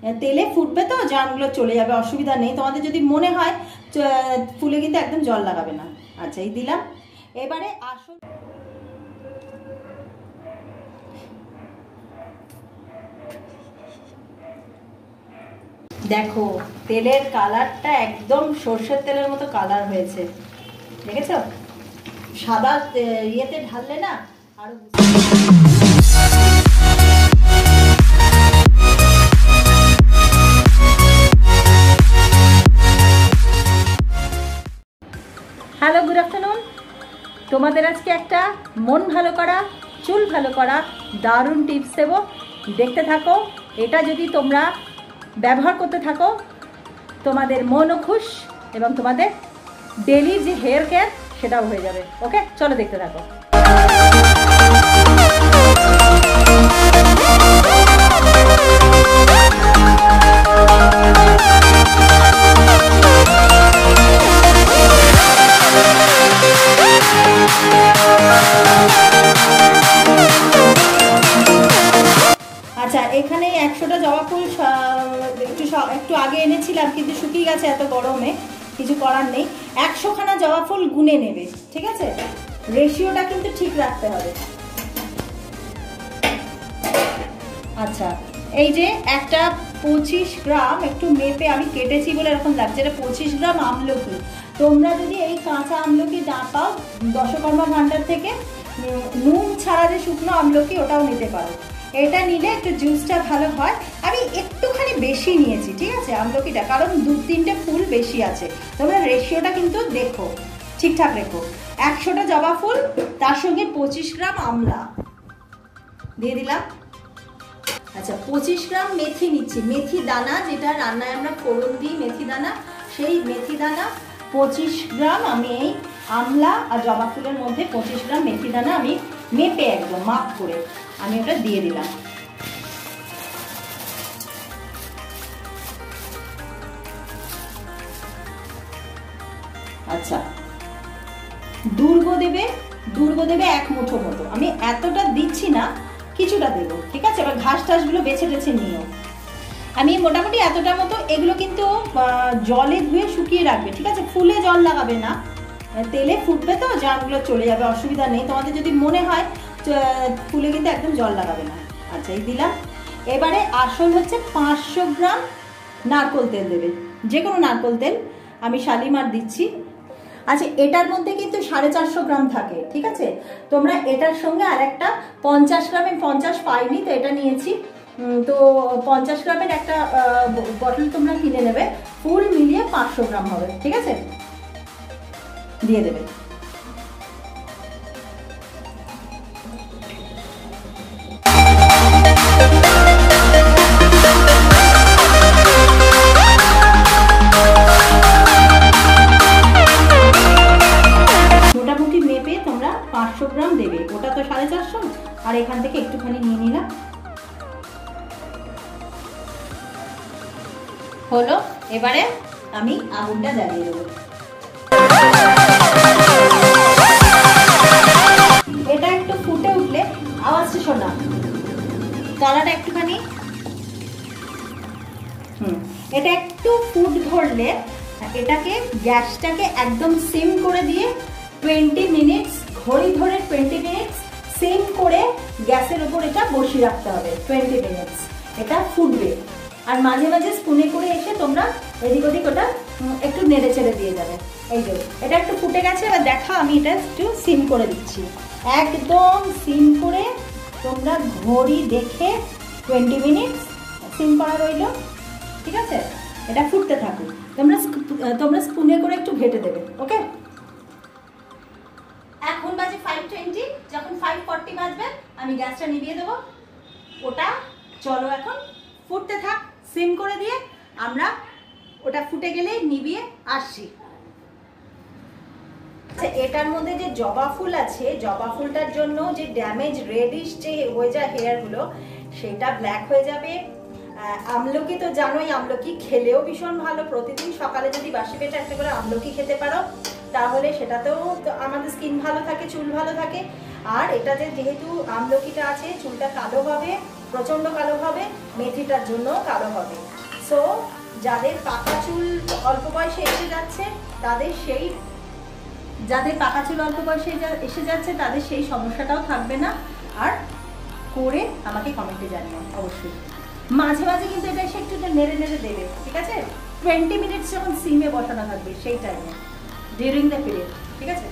তেলে ফুটবে তো জার্মগুলো চলে যাবে, অসুবিধা নেই। তোমাদের যদি মনে হয় ফুলে কিন্তু একদম জল লাগাবে না। আচ্ছা, এই দিলাম। এবারে আসল দেখো তেলের কালারটা একদম সর্ষের তেলের মতো কালার হয়েছে, দেখেছ? সাদা ইয়েতে ঢাললে না আরো। Hello, good afternoon. তোমাদের আজকে একটা মন ভালো করা, চুল ভালো করা দারুণ টিপস দেবো, দেখতে থাকো। এটা যদি তোমরা ব্যবহার করতে থাকো, তোমাদের মনও খুশ এবং তোমাদের ডেলি যে হেয়ার কেয়ার সেটাও হয়ে যাবে। ওকে, চলো দেখতে থাকো। আচ্ছা, এখানে 100টা জবা ফুল একটু আগে এনেছিলাম, কিন্তু শুকিয়ে গেছে এত গরমে, কিছু করার নেই। 100খানা জবা ফুল গুনে নেবে, ঠিক আছে? রেশিওটা কিন্তু ঠিক রাখতে হবে। আচ্ছা, এই যে একটা 25 গ্রাম একটু মেপে আমি কেটেছি বলে এরকম লাগছে, এটা 25 গ্রাম আমলকি। তোমরা যদি এই কাঁচা আমলকি না পাও, দশকর্মা ভান্ডার থেকে নুন ছাড়া যে শুকনো আমলকি, ওটাও নিতে পারো। এটা নিলে একটু জুসটা ভালো হয়। আমি একটুখানি বেশি নিয়েছি, ঠিক আছে, আমলকিটা, কারণ 2-3টে ফুল বেশি আছে। তোমরা রেশিওটা কিন্তু দেখো, ঠিকঠাক রেখো। 100টা জবা ফুল, তার সঙ্গে 25 গ্রাম আমলা দিয়ে দিলাম। আচ্ছা, 25 গ্রাম মেথি নিচ্ছি, মেথি দানা, যেটা রান্নায় আমরা ফোড়ন দিই, মেথি দানা, সেই মেথি দানা 25 গ্রাম। আমি এই আমলা আর জবা ফুলের মধ্যে 25 গ্রাম মেথি দানা আমি মেপে একদম মাপ করে আমি ওটা দিয়ে দিলাম। আচ্ছা, দুর্গ দেবে 1 মুঠো মতো। আমি এতটা দিচ্ছি না, কিছুটা দেবো, ঠিক আছে? এবার ঘাস টাসগুলো বেছে টেছে নিও। আমি মোটামুটি এতটা মতো। এগুলো কিন্তু জলে ধুয়ে শুকিয়ে রাখবে, ঠিক আছে? ফুলে জল লাগাবে না, তেলে ফুটবে তো জার্মগুলো চলে যাবে, অসুবিধা নেই। তোমাদের যদি মনে হয় ফুলে কিন্তু একদম জল লাগাবে না। আচ্ছা, এই দিলাম। এবারে আসল হচ্ছে 500 গ্রাম নারকোল তেল দেবে, যে কোনো নারকোল তেল। আমি শালিমার দিচ্ছি। আচ্ছা, এটার মধ্যে কিন্তু 450 গ্রাম থাকে, ঠিক আছে? তোমরা এটার সঙ্গে আর একটা 50 গ্রামের 50 পাইনি তো এটা নিয়েছি, তো 50 গ্রামের একটা বটল তোমরা কিনে নেবে। ফুল মিলিয়ে 500 গ্রাম হবে, ঠিক আছে? দিয়ে দেবে। মোটামুটি মেপে তোমরা 500 গ্রাম দেবে। ওটা তো 450, আর এখান থেকে একটুখানি নিয়ে নিলাম। হলো, এবারে আমি আগুনটা জ্বালিয়ে দেবো। এটা একটু ফুটে উঠলে আওয়াজটা শোনা, কালারটা একটুখানি এটা একটু ফুট ধরলে এটাকে, গ্যাসটাকে একদম সিম করে দিয়ে 20 মিনিটস, ঘড়ি ধরে 20 মিনিটস সিম করে গ্যাসের উপর এটা বসিয়ে রাখতে হবে। 20 মিনিটস এটা ফুটবে, আর মাঝে মাঝে স্পুনে করে এসে তোমরা এদিক ওদিক ওটা একটু নেড়ে চেড়ে দিয়ে যাবে। এই যে এটা একটু ফুটে গেছে, এবার দেখা আমি এটা একটু সিম করে দিচ্ছি। একদম সিম করে তোমরা ঘড়ি দেখে 20 মিনিটস সিম করা রইল, ঠিক আছে? এটা ফুটতে থাকুক, তোমরা স্পুনে করে একটু ঘেটে দেবে। ওকে, এখন বাজে 5:20। যখন 5:40 বাজবে আমি গ্যাসটা নিভিয়ে দেবো। ওটা চলো এখন ফুটতে থাক সিম করে দিয়ে, আমরা ওটা ফুটে গেলে নিভিয়ে আসছি। আচ্ছা, এটার মধ্যে যে জবা ফুল আছে, জবা ফুলটার জন্য যে ড্যামেজ রেডিশ যে হয়ে যায় হেয়ারগুলো, সেটা ব্ল্যাক হয়ে যাবে। আমলকি তো জানোই, আমলকি খেলেও ভীষণ ভালো। প্রতিদিন সকালে যদি বাসি পেটে একটা করে আমলকি খেতে পারো, তাহলে সেটাতেও আমাদের স্কিন ভালো থাকে, চুল ভালো থাকে। আর এটা যেহেতু আমলকিটা আছে, চুলটা কালো হবে, প্রচণ্ড কালো হবে, মেথিটার জন্য কালো হবে। সো যাদের পাকা চুল অল্প বয়সে এসে যাচ্ছে তাদের সেই তাদের সেই সমস্যাটাও থাকবে না। আর করে আমাকে কমেন্টে জানিও অবশ্যই। মাঝে মাঝে কিন্তু এটা এসে একটু নেড়ে নেড়ে দেবে, ঠিক আছে? 20 মিনিটস যখন সিমে বসানো থাকবে সেই টাইমে, ডিউরিং দ্য পিরিয়ড, ঠিক আছে?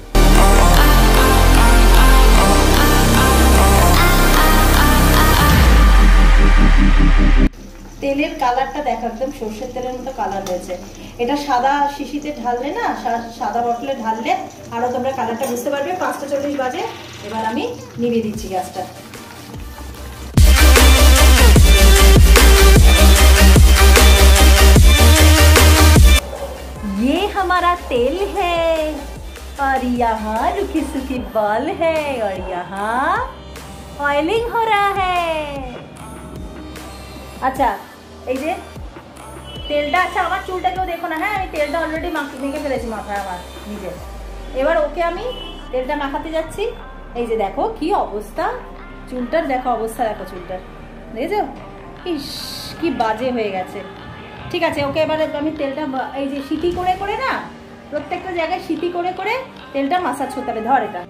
তেলের কালারটা দেখো, একদম সর্ষের তেলের মতো কালার হয়েছে। এটা সাদা শিশিতে ঢাললে না, সাদা বটলে ঢাললে আরো তোমরা কালারটা বুঝতে পারবে। 5:40 বাজে, এবার আমি নিভিয়ে দিচ্ছি গ্যাসটা। ये हमारा तेल है और यहाँ रुखी सुखी बाल है और यहाँ ऑयलिंग हो रहा है। अच्छा এই যে তেলটা, আচ্ছা আমার চুলটা কেউ দেখো না, হ্যাঁ আমি তেলটা অলরেডি মেখে ফেলেছি মাথায় আমার নিজে। এবার ওকে আমি তেলটা মাখাতে যাচ্ছি। এই যে দেখো কি অবস্থা চুলটার, দেখো অবস্থা, দেখো চুলটার, দেখেছো? ইস কি বাজে হয়ে গেছে। ঠিক আছে, ওকে এবারে আমি তেলটা এই যে সিটি করে করে না, প্রত্যেকটা জায়গায় সিটি করে করে তেলটা মাসাজ করতে হবে। ধর এটা,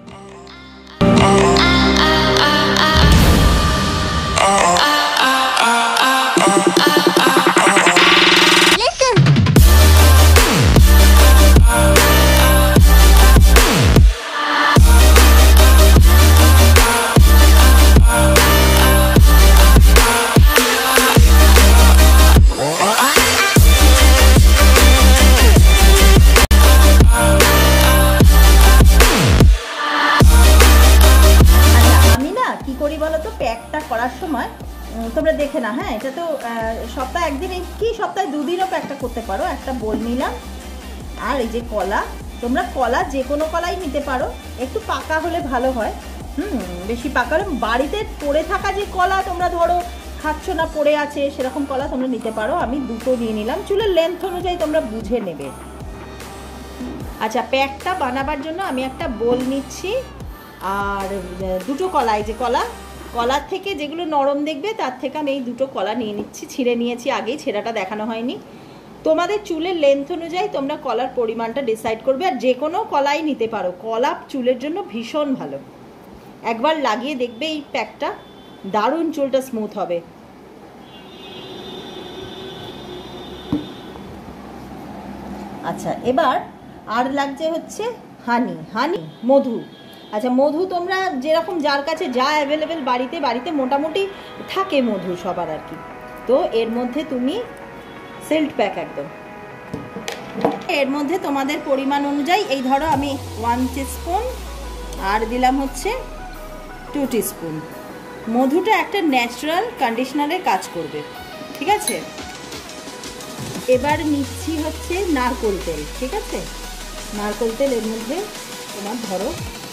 করার সময় তোমরা দেখে না, হ্যাঁ এটা তো সপ্তাহে একদিন কি সপ্তাহে 2 দিনও প্যাকটা করতে পারো। একটা বোল নিলাম, আর এই যে কলা, তোমরা কলা যে কোনো কলাই নিতে পারো, একটু পাকা হলে ভালো হয়। বেশি পাকা হলে, বাড়িতে পড়ে থাকা যে কলা তোমরা ধরো খাচ্ছ না, পড়ে আছে, সেরকম কলা তোমরা নিতে পারো। আমি 2টো নিয়ে নিলাম, চুলের লেন্থ অনুযায়ী তোমরা বুঝে নেবে। আচ্ছা, প্যাকটা বানাবার জন্য আমি একটা বোল নিচ্ছি, আর 2টো কলা, এই যে কলার থেকে যেগুলো নরম দেখবে তার থেকে আমি এই 2টো কলা নিয়ে নিচ্ছি। ছিঁড়ে নিয়েছি, আগেই ছেঁড়াটা দেখানো হয়নি। তোমাদের চুলের লেন্থ অনুযায়ী তোমরা কলার পরিমাণটা ডিসাইড করবে, আর যে কোনো কলাই নিতে পারো। কলা চুলের জন্য ভীষণ ভালো, একবার লাগিয়ে দেখবে এই প্যাকটা, দারুণ চুলটা স্মুথ হবে। আচ্ছা, এবার আর লাগছে হচ্ছে হানি, মধু। আচ্ছা, মধু তোমরা যেরকম যার কাছে যা অ্যাভেলেবেল বাড়িতে মোটামুটি থাকে মধু সবার আর কি। তো এর মধ্যে তুমি সিল্ট প্যাক একদম, এর মধ্যে তোমাদের পরিমাণ অনুযায়ী, এই ধরো আমি 1 টিস্পুন আর দিলাম হচ্ছে 2 টিস্পুন। মধুটা একটা ন্যাচারাল কন্ডিশনারের কাজ করবে, ঠিক আছে? এবার নিচ্ছি হচ্ছে নারকোল তেল, ঠিক আছে? নারকোল তেল এর মধ্যে তোমার ধরো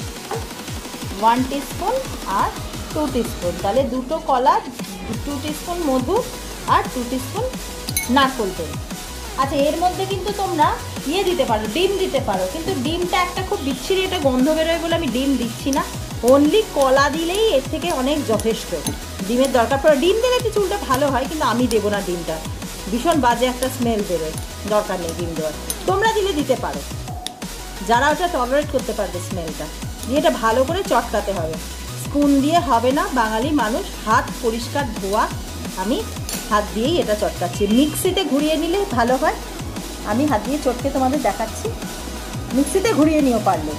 1 টিস্পুন আর 2 টিস্পুন, তাহলে 2টো কলা, 2 টিস্পুন মধু আর 2 টিস্পুন নারকোল তেল। আচ্ছা, এর মধ্যে কিন্তু তোমরা দিতে পারো, ডিম দিতে পারো, কিন্তু ডিমটা একটা খুব বিচ্ছিরি এটা গন্ধ বেরোয় বলে আমি ডিম দিচ্ছি না। অনলি কলা দিলেই এর থেকে অনেক যথেষ্ট, ডিমের দরকার পড়ে। ডিম দিলে তো চুলটা ভালো হয়, কিন্তু আমি দেবো না ডিমটা, ভীষণ বাজে একটা স্মেল বেরোয়, দরকার নেই ডিম দেওয়ার। তোমরা দিতে পারো, যারা ওটা টলারেট করতে পারবে স্মেলটা। দিয়ে এটা ভালো করে চটকাতে হবে, স্পুন দিয়ে হবে না, বাঙালি মানুষ, হাত পরিষ্কার ধোয়া। আমি হাত দিয়েই এটা চটকাচ্ছি, মিক্সিতে ঘুরিয়ে নিলে ভালো হয়। আমি হাত দিয়ে চটকে তোমাদের দেখাচ্ছি, মিক্সিতে ঘুরিয়ে নিও পারলে।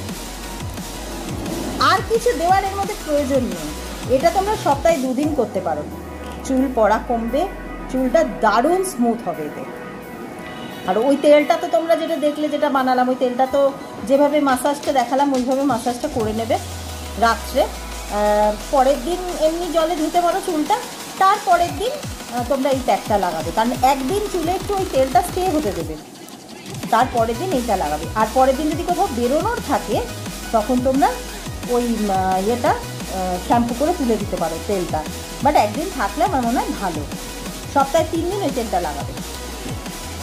আর কিছু দেওয়ার এর মধ্যে প্রয়োজন নেই, এটা তোমরা সপ্তাহে 2 দিন করতে পারো, চুল পড়া কমবে, চুলটা দারুণ স্মুথ হবে এতে। আর ওই তেলটা তো তোমরা যেটা দেখলে, যেটা বানালাম, ওই তেলটা তো যেভাবে মাসাজটা দেখালাম ওইভাবে মাসাজটা করে নেবে রাত্রে। পরের দিন এমনি জলে ধুতে পারো চুলটা, তারপরের দিন তোমরা এই প্যাকটা লাগাবে, কারণ একদিন চুলে একটু ওই তেলটা স্টে হতে দেবে, তারপরের দিন এইটা লাগাবে। আর পরের দিন যদি কোথাও বেরোনোর থাকে তখন তোমরা ওই ইয়েটা শ্যাম্পু করে তুলে দিতে পারো তেলটা, বাট একদিন থাকলে আমার মনে হয় ভালো। সপ্তাহে 3 দিন ওই তেলটা লাগাবে।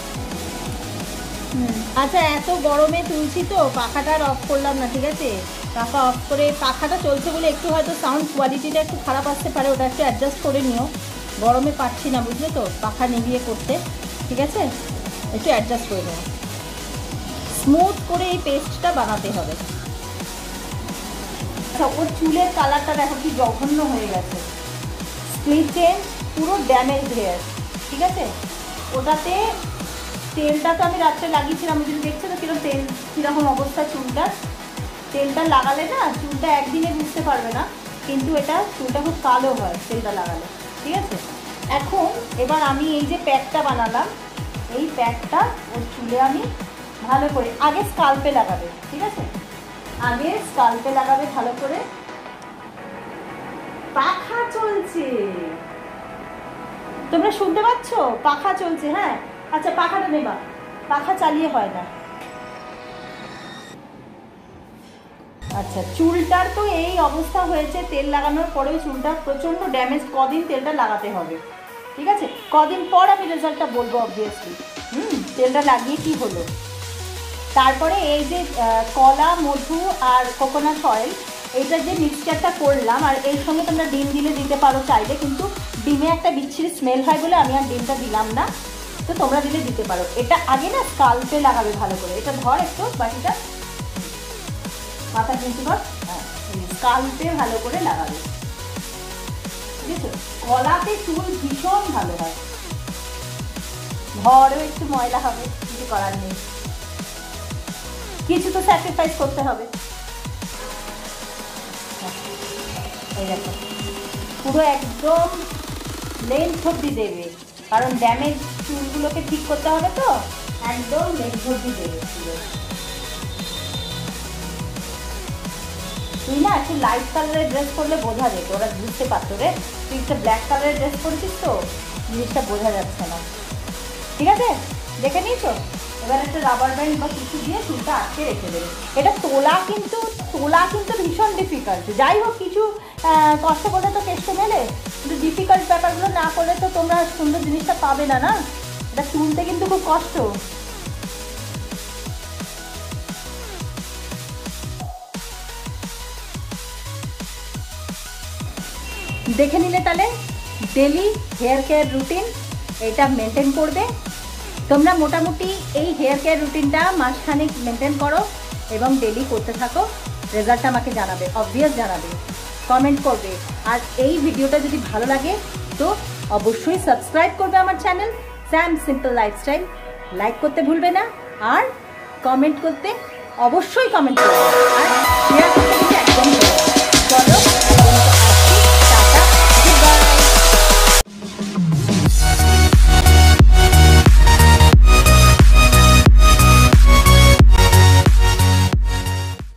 আচ্ছা, এত গরমে তুলছি তো পাখাটা আর অফ করলাম না, ঠিক আছে? পাখা অফ করে, পাখাটা চলছে বলে একটু হয়তো সাউন্ড কোয়ালিটিটা একটু খারাপ আসতে পারে, ওটা একটু অ্যাডজাস্ট করে নিও। গরমে পাচ্ছি না বুঝলে তো পাখা নিভিয়ে করতে, ঠিক আছে, একটু অ্যাডজাস্ট করে নেবো। স্মুথ করে এই পেস্টটা বানাতে হবে। আচ্ছা, ওর চুলের কালারটা দেখো কি জঘন্য হয়ে গেছে, স্প্লিট চেঞ্জ, পুরো ড্যামেজ হেয়ার, ঠিক আছে। ওটাতে তেলটা তো আমি রাত্রে লাগিয়েছিলাম, যদি দেখছো তো কিরকম তেল, কীরকম অবস্থা চুলটা। তেলটা লাগালে না চুলটা একদিনে বুঝতে পারবে না, কিন্তু এটা চুলটা খুব কালো হয় তেলটা লাগালে, ঠিক আছে। এখন এবার আমি এই যে প্যাকটা বানালাম, এই প্যাকটা ওর চুলে আমি ভালো করে, আগে স্কাল্পে লাগাবে, ঠিক আছে, আগে স্কাল্পে লাগাবে ভালো করে। পাখা চলছে, তোমরা শুনতে পাচ্ছ? পাখা চলছে, হ্যাঁ। আচ্ছা, পাখাটা নেবা, পাখা চালিয়ে হয় না। আচ্ছা, চুলটার তো এই অবস্থা হয়েছে, তেল লাগানোর পরেও চুলটা প্রচণ্ড ড্যামেজ। কদিন তেলটা লাগাতে হবে, ঠিক আছে, কদিন পর আমি রেজাল্টটা বলবো অবভিয়াসলি। তেলটা লাগিয়ে কি হলো। তারপরে এই যে কলা, মধু আর কোকোনাট অয়েল, এইটা যে মিক্সচারটা করলাম, আর এর সঙ্গে তোমরা ডিম দিলে দিতে পারো চাইলে, কিন্তু ডিমে একটা বিচ্ছিরি স্মেল হয় বলে আমি আর ডিমটা দিলাম না, তো তোমরা দিলে দিতে পারো। এটা আগে না স্কাল্পে লাগাবে ভালো করে। এটা ধর একটু বাটিটা, মাথা নিচু কর, হ্যাঁ, স্কাল্পে ভালো করে লাগাবে, ঠিক আছে। কলাতে চুল ভীষণ ভালো হয়, ঘরেও একটু ময়লা হবে, কিছু করার নেই, কিছু তো স্যাক্রিফাইস করতে হবে। এই দেখো পুরো একদম লেন্থ অবধি দেবে, কারণ ড্যামেজ চুলগুলোকে ঠিক করতে হবে, তো একদম লেন্থ অবধি দেবে পুরো। তুই না একটু লাইট কালারের ড্রেস করলে বোঝা যেত, ওরা বুঝতে পারতো রে। তুই একটা ব্ল্যাক কালারের ড্রেস করেছিস তো জিনিসটা বোঝা যাচ্ছে না, ঠিক আছে। দেখে নিয়েছো? এবার একটা রাবার ব্যান্ড বা কিছু দিয়ে চুলটা আটকে রেখে দেবে। এটা তোলা কিন্তু ভীষণ ডিফিকাল্ট। যাই হোক, কিছু কষ্ট করলে তো কেষ্ট মেলে, কিন্তু ডিফিকাল্ট ব্যাপারগুলো না করলে তো তোমরা সুন্দর জিনিসটা পাবে না, না। এটা তুলতে কিন্তু খুব কষ্ট। দেখে নিলে তাহলে ডেলি হেয়ার কেয়ার রুটিন এটা মেনটেন করবে তোমরা। মোটামুটি এই হেয়ার কেয়ার রুটিনটা মাসখানেক মেনটেন করো এবং ডেলি করতে থাকো। রেজাল্টটা আমাকে জানাবে, অবভিয়াস জানাবে, কমেন্ট করবে। আর এই ভিডিওটা যদি ভালো লাগে তো অবশ্যই সাবস্ক্রাইব করবে আমার channel Sam simple lifestyle. Like করতে ভুলবে না, আর কমেন্ট করতে অবশ্যই কমেন্ট করবে, আর শেয়ার করতে